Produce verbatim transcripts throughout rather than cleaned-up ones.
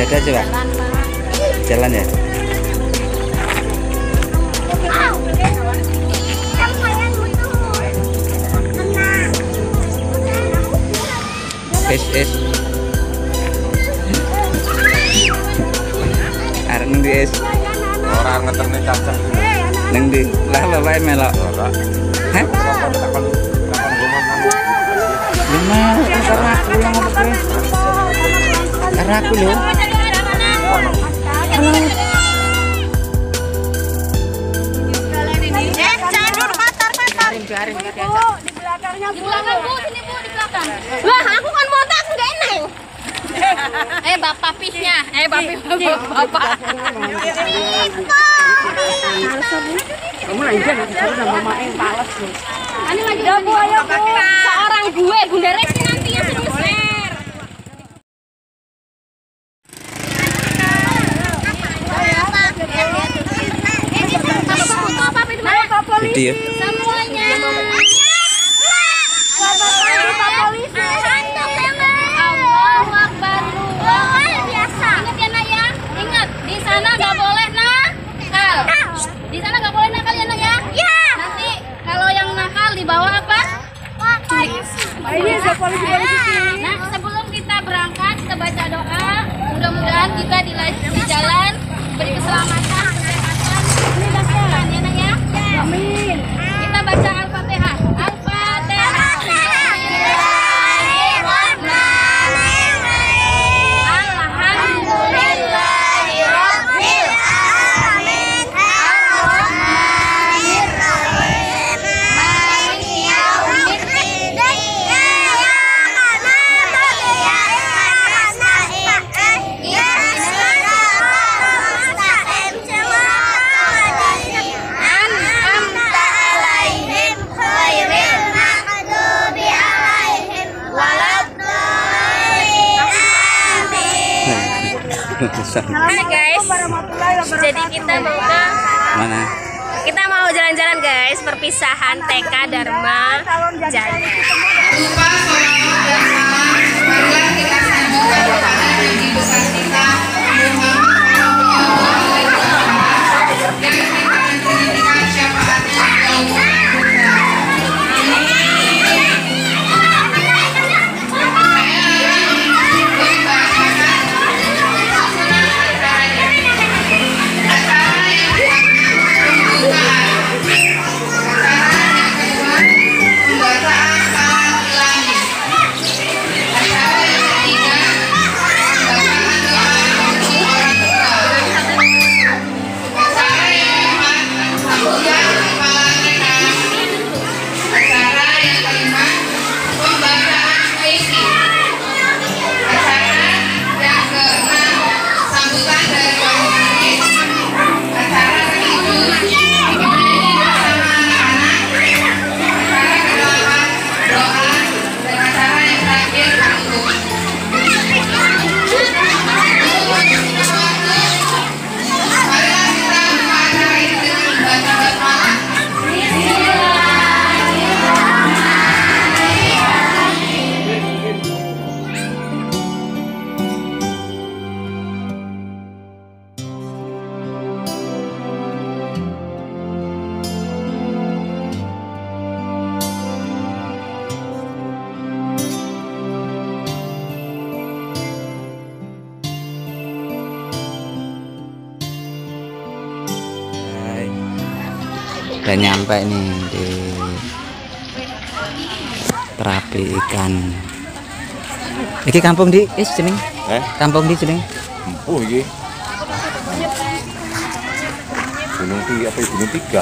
Ada coba. Jalan ya. Es es. Arep nang di es. Orang ngeterne cacah. Nang di. Lah bapak melok. Hah? Lima karena aku yang apa kowe? Karena aku lho. Garing di belakangnya Bu. Di belakang Bu, sini Bu, di belakang. Wah, aku kan botak enggak eneng. Eh, bapak pisnya. Eh, bapak bapak. Kamu lanjut nanti sama mama yang pales loh. Ani lagi Bu, ayo Bu. Seorang gue, Bunda Resi nanti yang suruh share. Video. Semuanya. Allahu Akbar. Biasa. Ingat ya nak ya. Ingat di sana nggak boleh nakal. Di sana nggak boleh nakal ya nak ya. Nanti kalau yang nakal dibawa apa? Nah sebelum kita berangkat kita baca doa. Mudah-mudahan kita di, di jalan beri keselamatan, kesehatan, ya nak ya. Amin. Kita baca Al-Fatihah. Al-Fatihah. Hai guys, jadi kita mau ke mana? Kita mau jalan-jalan guys, perpisahan T K Dharma Jaya. Lupa sholawat dan salam, marilah kita sanjungkan kepada Nabi besar kita Muhammad Shallallahu Alaihi Wasallam yang kita nantikan syafaatnya Allah. Udah nyampe nih di terapi ikan. Iki kampung di is jeneng? Eh? Kampung di jeneng? Oh iya. Gunung Tiga apa ya? Gunung Tiga.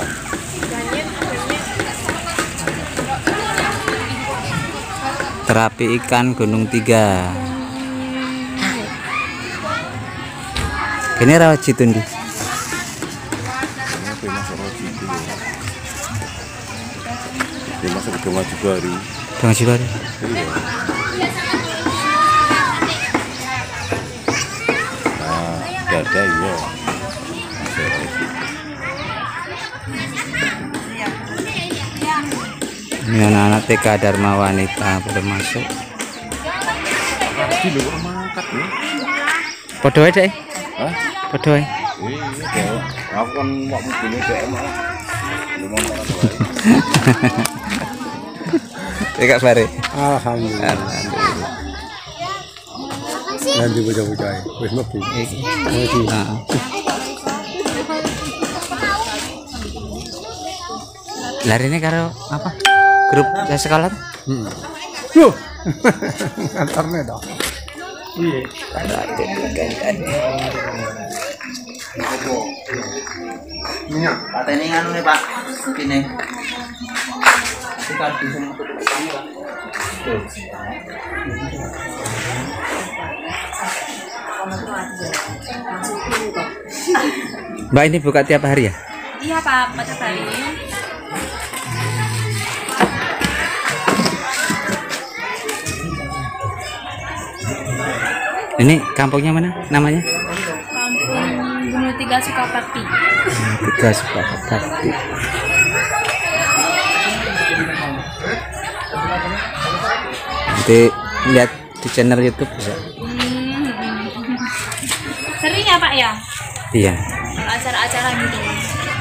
Terapi ikan Gunung Tiga. Ini rawat jitun di. Dia masuk ke Majubari. Majubari. Iya. Nah, dada iya. Ini anak-anak T K Dharma Wanita boleh masuk. Di luar mangkat ya. Podo ae, Dek. Hah? Podo ae. Iya, Dek. Aku kan mau begini Dek emang. Belum mau. Ya Kak Fari. Alhamdulillah. Alhamdulillah. Nanti bocah-bocah wis mlebu. Iki. Heeh. Heeh. Lari ini karo apa? Grup sekolah? Heeh. Loh. Antarne dah. Iya. Minyak. Patene nganu nih, Pak. Kene. Kita bisa Mbak, ini buka tiap hari ya? Iya Pak, pada hari. Ini kampungnya mana namanya? Kampung Gunung Tiga Sukabakti. Tiga Sukabakti. Nanti lihat di channel YouTube bisa. Hmm. Sering ya Pak ya? Iya. Kalau acara-acara gitu.